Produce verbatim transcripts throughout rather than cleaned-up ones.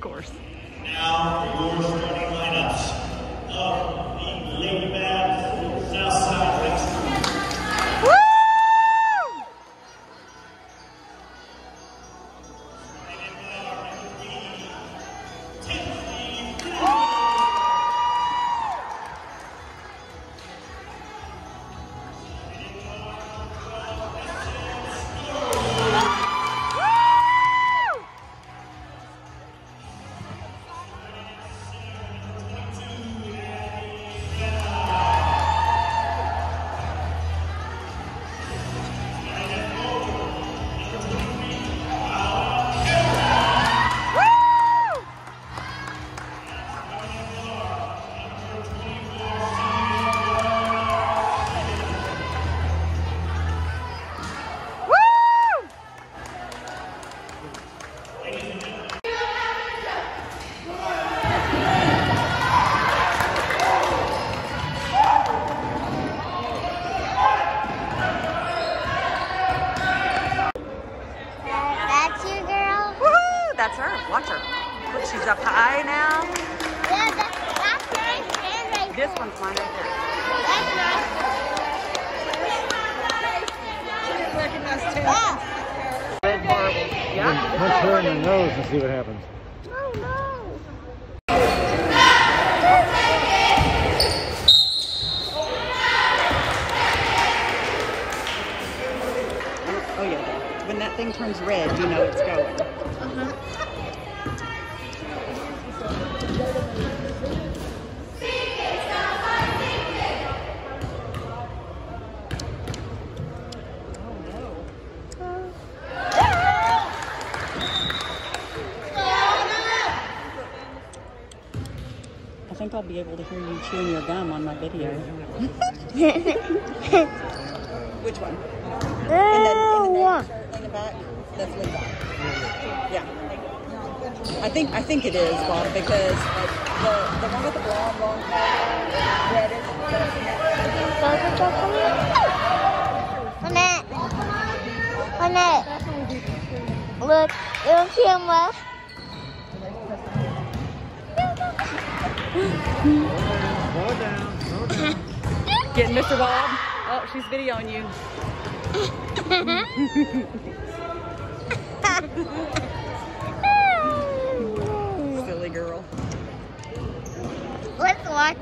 course. Now, your starting lineups of the Lady Band Southside High School. Woo! That's her. Watch her. Look, she's up high now. Yeah, that's, that's nice. And right This one's mine right there. That's nice. She didn't recognize too. Oh. Red marble. Yeah. Punch her in the nose and see what happens. Oh, no. Oh, yeah. When that thing turns red, you know it's going. Uh-huh. I think I'll be able to hear you chewing your gum on my video. Which one? In the, in the navy shirt in the back? That's Levi. Yeah. I think I think it is, Bob, because like, the the one with the blonde long hair, red is Annette. Annette. Look, on camera. Slow down, slow down. getting Mister Bob. Oh, she's videoing you. Silly girl. Let's watch.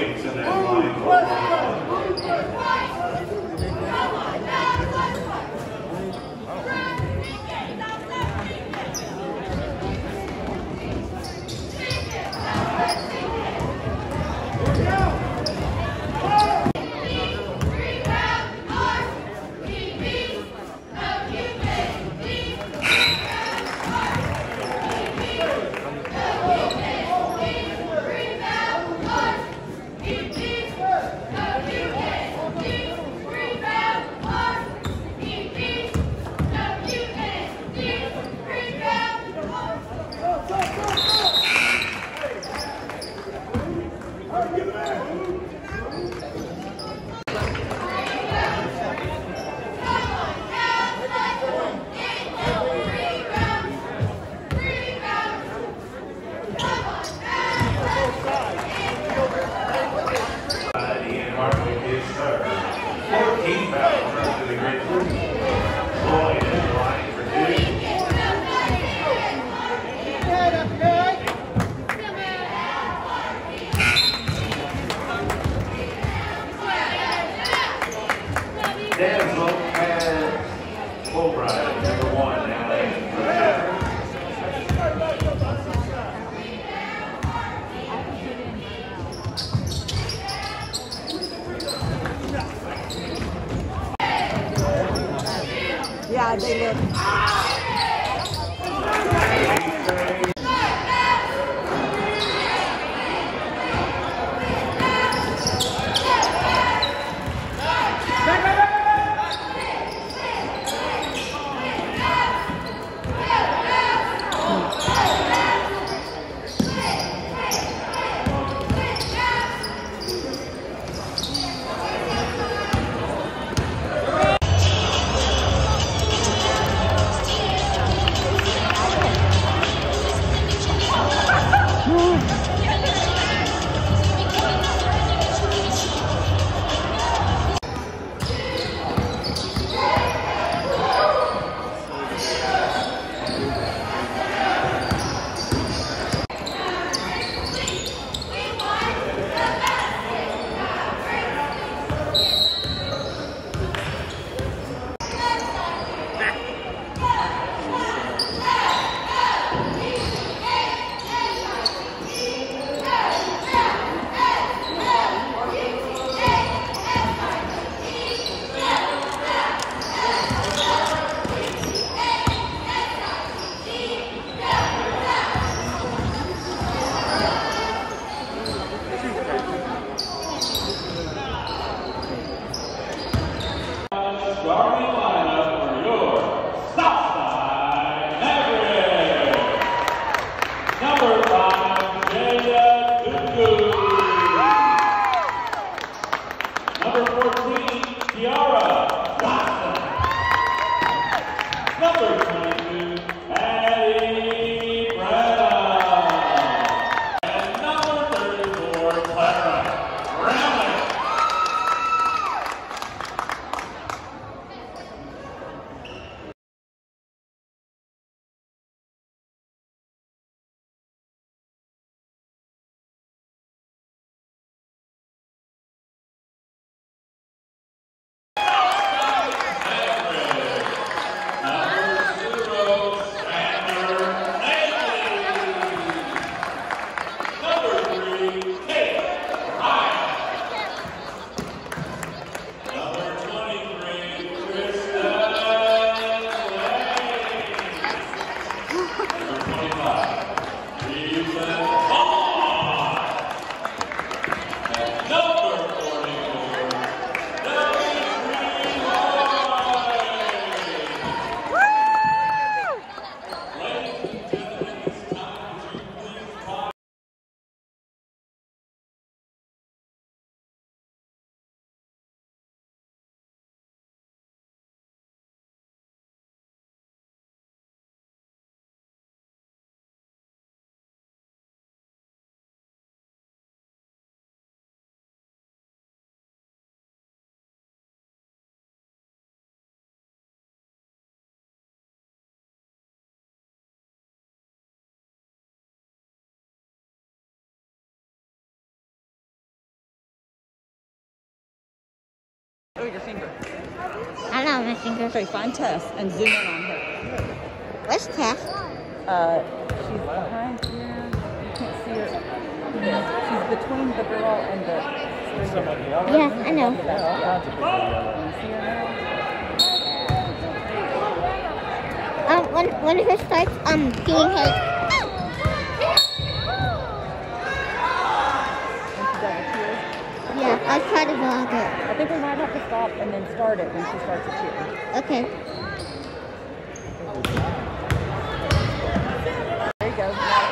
Williams in that line. Yeah, they look. show your finger. I know my finger. Okay, find Tess and zoom in on her. Where's Tess? Uh, she's behind here. You can't see her. Here. She's between the girl and the. Yeah, I know. Yeah. You see her now? Um, when when her starts um doing her. Yeah, I'll try to vlog it. I think we might have to stop and then start it when she starts to cheer. Okay. There you go.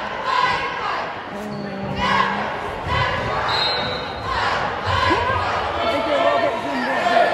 I think you're a little bit zoomed in here.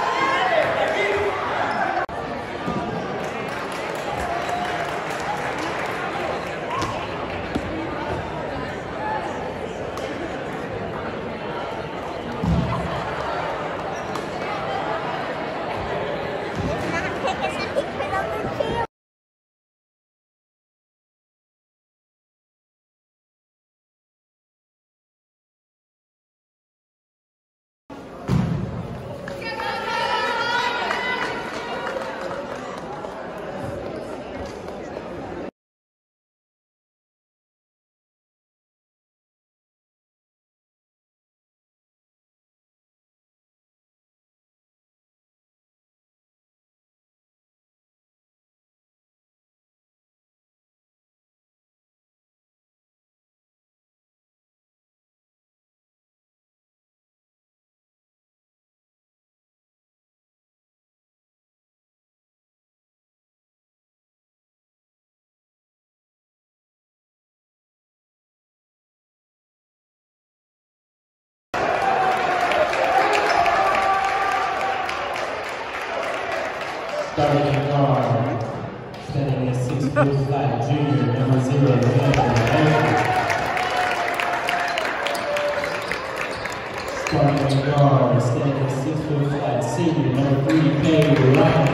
Starting in guard, standing at six foot flat, junior, number zero, Maverick. Starting in guard, standing at six foot flat, senior, number three, Ryan.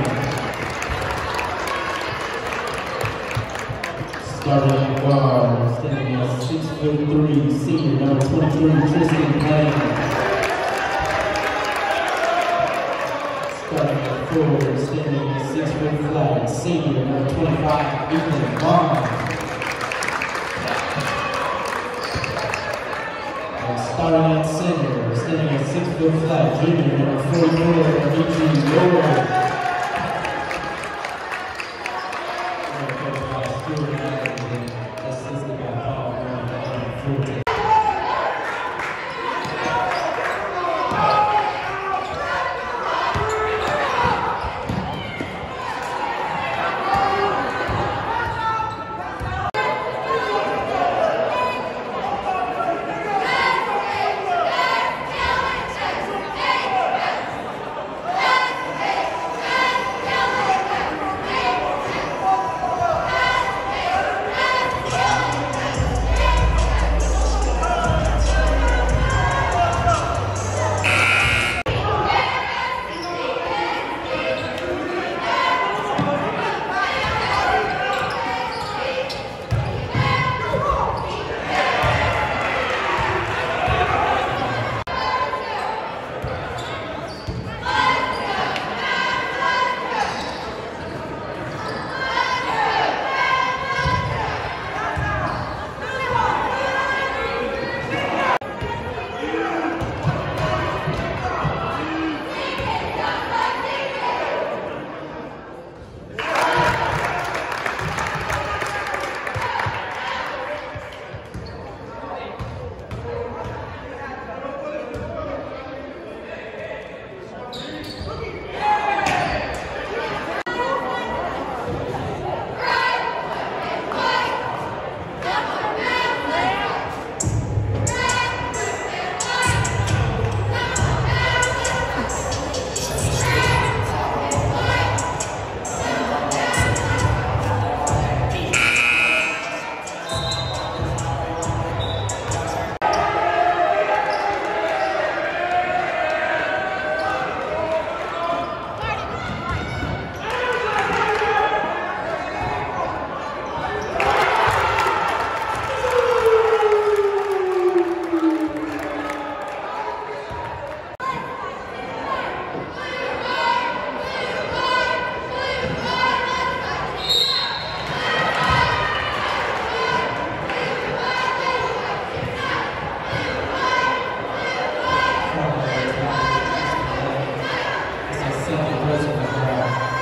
Starting in guard, standing at six foot three, senior, number twenty-three, Tristan Payne. Starting at four, standing at six foot flat, senior, number twenty-five, Ethan Vaughn. And starting at center, standing at six foot flat, junior, number forty-four, Dimitri Lord. Assisted by Paul Brown.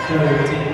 thirteen.